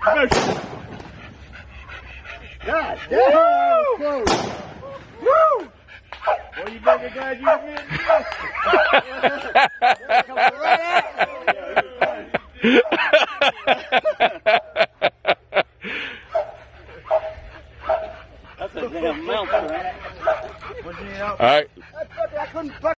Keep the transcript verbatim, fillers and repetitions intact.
God damn, that was close. Woo! Well, you better glad you didn't come right at me. That's a damn mountain, man. All right. I couldn't fuck